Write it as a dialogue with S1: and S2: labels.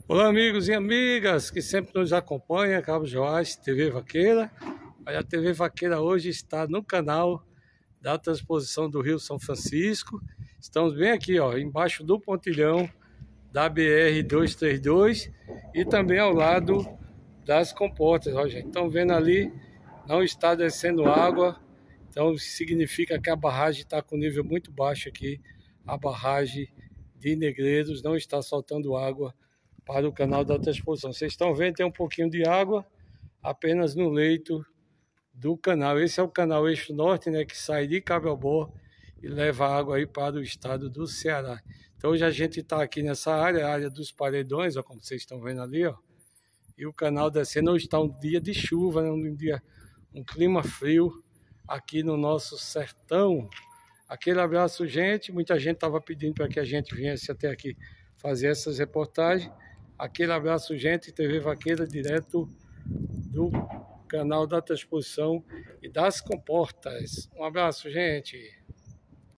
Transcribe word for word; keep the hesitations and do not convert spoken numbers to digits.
S1: Olá, amigos e amigas que sempre nos acompanham, Cabo Joás, T V Vaqueira. A T V Vaqueira hoje está no canal da transposição do Rio São Francisco. Estamos bem aqui, ó, embaixo do pontilhão da B R duzentos e trinta e dois e também ao lado das comportas, ó, gente. Estão vendo ali, não está descendo água, então significa que a barragem está com nível muito baixo aqui. A barragem de Negreiros não está soltando água para o canal da transposição. Vocês estão vendo, tem um pouquinho de água apenas no leito do canal. Esse é o canal Eixo Norte, né, que sai de Cabreobó e leva água aí para o estado do Ceará. Então hoje a gente está aqui nessa área, a área dos paredões, ó, como vocês estão vendo ali, ó. E o canal descendo. Hoje está um dia de chuva, né, um dia, um clima frio aqui no nosso sertão. Aquele abraço, gente. Muita gente estava pedindo para que a gente viesse até aqui fazer essas reportagens. Aquele abraço, gente. T V Vaqueira, direto do canal da transposição e das comportas. Um abraço, gente.